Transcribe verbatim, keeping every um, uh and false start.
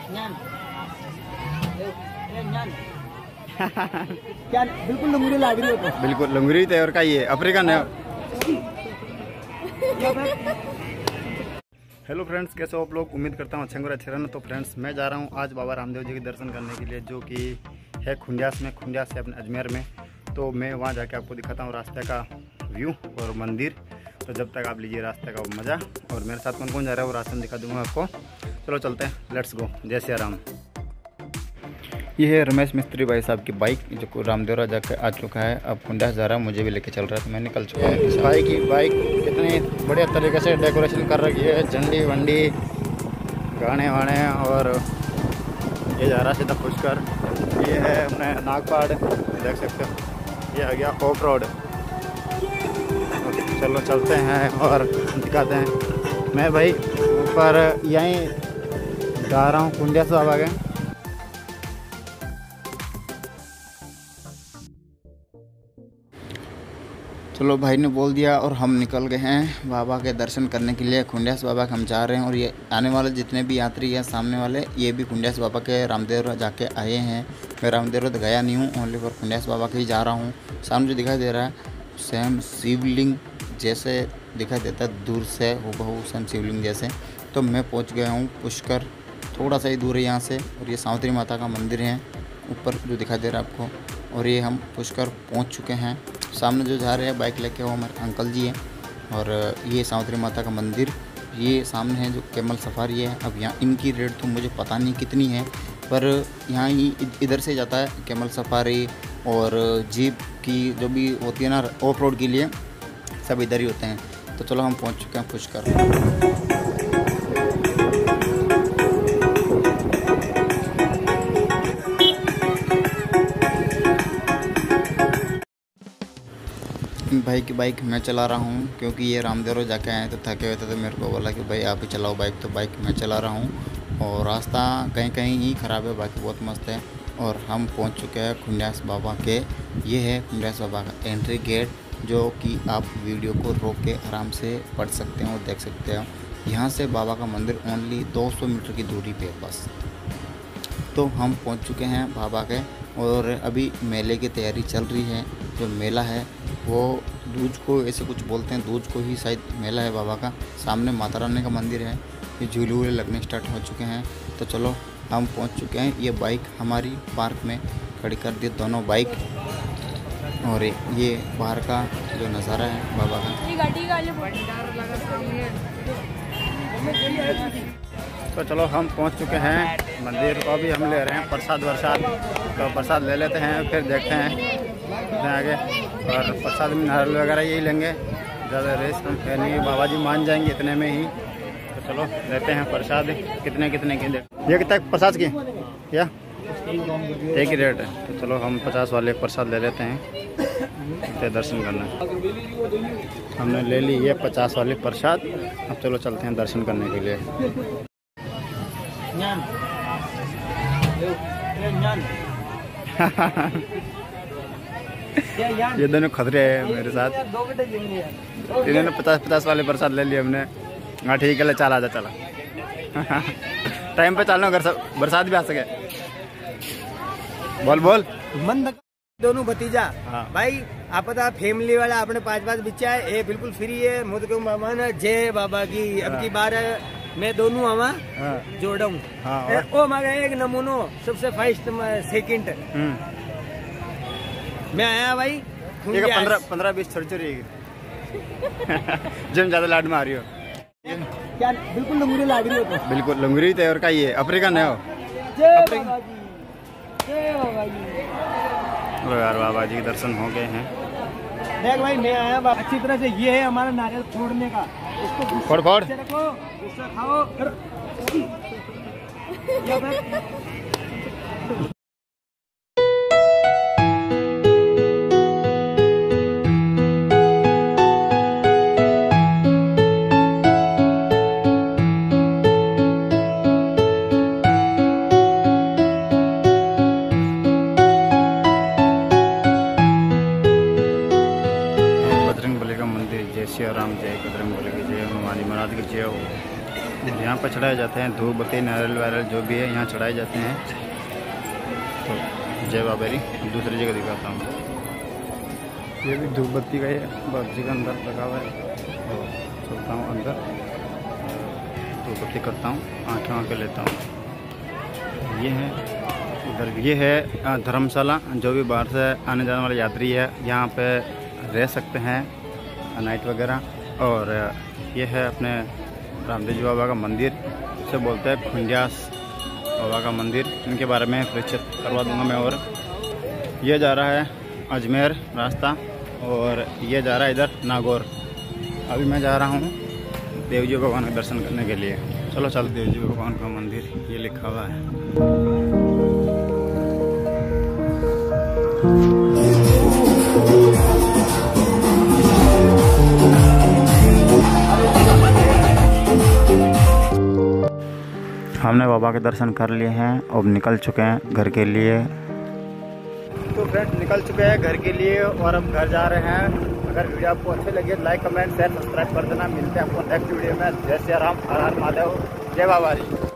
क्या बिल्कुल लंगूरी लग रही है। बिल्कुल लंगूरी थे और का ये अफ्रीकन है। हेलो फ्रेंड्स, कैसे हो आप लोग? उम्मीद करता हूँ अच्छे और अच्छे रहना। तो फ्रेंड्स, मैं जा रहा हूँ आज बाबा रामदेव जी के दर्शन करने के लिए, जो कि है खुंडियास में, खुंडियास से अपने अजमेर में। तो मैं वहाँ जाके आपको दिखाता हूँ रास्ते का व्यू और मंदिर। तो जब तक आप लीजिए रास्ते का मज़ा। और मेरे साथ कौन कौन जा रहा है वो रास्ता दिखा दूँगा आपको। चलो चलते हैं, लेट्स गो। जय सिया राम। ये है रमेश मिस्त्री भाई साहब की बाइक, जो रामदेवरा जाकर आ चुका है। अब खुंडियास जा रहा है, मुझे भी लेके चल रहा है, तो मैं निकल चुका हूँ। भाई की बाइक कितनी बढ़िया तरीके से डेकोरेशन कर रखी है, झंडी वंडी, गाने वाने। और ये जा रहा है सीधा पुष्कर। ये है अपने नागपाड़, देख सकते हो। ये आ गया ऑफ रोड। चलो चलते हैं और दिखाते हैं। मैं भाई ऊपर यहीं जा रहा हूँ खुंडियास बाबा के। चलो भाई ने बोल दिया और हम निकल गए हैं बाबा के दर्शन करने के लिए। खुंडियास बाबा के हम जा रहे हैं। और ये आने वाले जितने भी यात्री हैं सामने वाले, ये भी खुंडियास बाबा के रामदेवरा जाके आए हैं। मैं रामदेवरा तो गया नहीं हूँ, ओनली फॉर खुंडियास बाबा के ही जा रहा हूँ। सामने जो दिखाई दे रहा है सेम शिवलिंग जैसे दिखाई देता है, दूर से हूबहू सेम शिवलिंग जैसे। तो मैं पहुँच गया हूँ पुष्कर, थोड़ा सा ही दूर है यहाँ से। और ये सावित्री माता का मंदिर है ऊपर जो दिखाई दे रहा है आपको। और ये हम पुष्कर पहुँच चुके हैं। सामने जो जा रहे हैं बाइक लेके वो हमारे अंकल जी हैं। और ये सावित्री माता का मंदिर ये सामने है, जो कैमल सफारी है। अब यहाँ इनकी रेट तो मुझे पता नहीं कितनी है, पर यहाँ ही इधर से जाता है कैमल सफारी। और जीप की जो भी होती है ना ऑफ रोड के लिए, सब इधर ही होते हैं। तो चलो हम पहुँच चुके हैं पुष्कर। भाई की बाइक मैं चला रहा हूँ, क्योंकि ये रामदेवरा जाके आए तो थके हुए थे। तो मेरे को बोला कि भाई आप ही चलाओ बाइक, तो बाइक मैं चला रहा हूँ। और रास्ता कहीं कहीं ही ख़राब है, बाकी बहुत मस्त है। और हम पहुँच चुके हैं खुंडियास बाबा के। ये है खुंडियास बाबा का एंट्री गेट, जो कि आप वीडियो को रोक के आराम से पढ़ सकते हो, देख सकते हो। यहाँ से बाबा का मंदिर ओनली दो सौ मीटर की दूरी पे बस। तो हम पहुँच चुके हैं बाबा के। और अभी मेले की तैयारी चल रही है। जो मेला है वो दूज को ऐसे कुछ बोलते हैं, दूज को ही शायद मेला है बाबा का। सामने माता रानी का मंदिर है। ये झूले वूले लगने स्टार्ट हो चुके हैं। तो चलो हम पहुंच चुके हैं। ये बाइक हमारी पार्क में खड़ी कर दी, दोनों बाइक। और ये बाहर का जो नज़ारा है बाबा का। तो चलो हम पहुंच चुके हैं मंदिर को। अभी हम ले रहे हैं प्रसाद वरसाद, तो प्रसाद ले लेते हैं, फिर देखते हैं आगे। और प्रसाद में नारियल वगैरह यही लेंगे, ज़्यादा रेस नहीं, बाबा जी मान जाएंगे इतने में ही। तो चलो लेते हैं प्रसाद। कितने कितने के ये कितना प्रसाद की क्या एक ही रेट है? तो चलो हम पचास वाले प्रसाद ले लेते हैं, दर्शन करना। हमने ले ली ये पचास वाली प्रसाद। अब चलो चलते हैं दर्शन करने के लिए। ये दोनों खतरे हैं मेरे साथ। इन्होंने पचास पचास वाले प्रसाद ले लिए हमने। हाँ ठीक है, ले चला जा चला। टाइम पे चलना, घर बरसात भी आ सके। बोल बोल मन दोनों भतीजा। हाँ। भाई आप पता फैमिली वाला अपने पाँच पाँच बच्चा है, ये बिल्कुल फ्री है। मुझे को मामा जय बाबा की। अब की बार मैं दोनों आवा जोड़ा हूँ। हाँ, ओ मांगा एक नमूनो सबसे फर्स्ट सेकंड मैं आया भाई। पंद्रह पंद्रह बीस छोटी छोटी जिम ज्यादा लाड में आ रही हो। क्या बिल्कुल लंगूरी लग रही हो? बिल्कुल लंगूरी थे और का ये अफ्रीकन है। जय बाबा जी, जय बाबा जी। यार बाबा जी के दर्शन हो गए हैं। देख भाई मैं आया अच्छी तरह से। ये है हमारा नारियल फोड़ने का, इसको फोड़ फोड़ रखो, उससे खाओ। जय सिया राम, जय बजरंग बली की जय, हनुमान जी महाराज की जय। यहाँ पर चढ़ाए जाते हैं, धूप बत्ती नारियल वारियल जो भी है यहाँ चढ़ाए जाते हैं। तो जय बाबेरी। दूसरी जगह दिखाता हूँ, ये भी धूप बत्ती का है, बाबा जी का अंदर लगा हुआ है। तो चलता हूँ अंदर, धूप बत्ती करता हूँ, आँखें आँखें लेता हूँ। ये है उधर, ये है धर्मशाला। जो भी बाहर से आने जाने वाले यात्री है यहाँ पे रह सकते हैं नाइट वगैरह। और ये है अपने रामदेव जी बाबा का मंदिर, इसे बोलते हैं खुंडियास बाबा का मंदिर। इनके बारे में परिचित करवा दूंगा मैं। और ये जा रहा है अजमेर रास्ता, और ये जा रहा है इधर नागौर। अभी मैं जा रहा हूँ देव जी भगवान का दर्शन करने के लिए। चलो चल, देव जी भगवान का मंदिर ये लिखा हुआ है। हमने बाबा के दर्शन कर लिए हैं, अब निकल चुके हैं घर के लिए। तो फ्रेंड्स निकल चुके हैं घर के लिए और हम घर जा रहे हैं। अगर वीडियो आपको अच्छी लगी लाइक कमेंट शेयर सब्सक्राइब कर देना। मिलते हैं आपको नेक्स्ट वीडियो में। जय श्री राम, हर हर महादेव, जय बाबा जी।